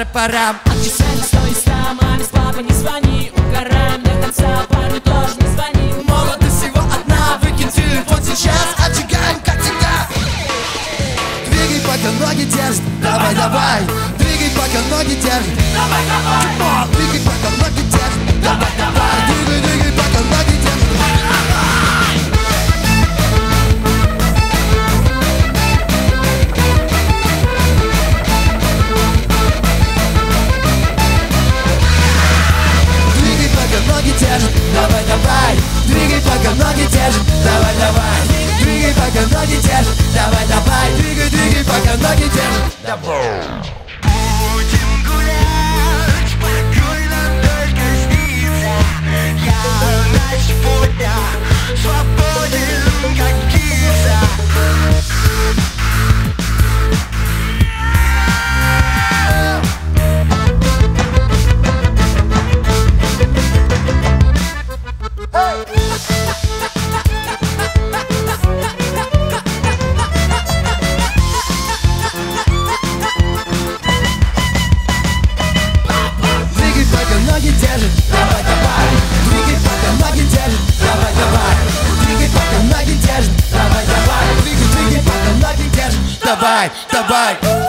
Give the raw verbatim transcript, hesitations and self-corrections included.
топорам. Отчисляем сто и ста, маме с папой не звони. Угораем до конца, парню тоже не звони. Молодость всего одна, выкинь телефон сейчас, отжигаем как всегда. Двигай, пока ноги держит, давай, давай. Двигай, пока ноги держит, Давай, давай, двигай, пока ноги держит, давай, давай. двигай, двигай, пока ноги держит. Двигай, пока ноги держит, давай, давай. Двигай, пока ноги держит, давай, давай. Двигай, пока ноги держит, давай, давай. Двигай, двигай, пока ноги держит, давай. Будем гулять, спокойно только снится. Я на сегодня свободен, как птица. Двигай, пока ноги держит, давай, давай. Двигай, пока ноги держит, давай, давай. Двигай, пока ноги держит, давай, давай. Двигай, двигай, пока ноги держит, давай, давай.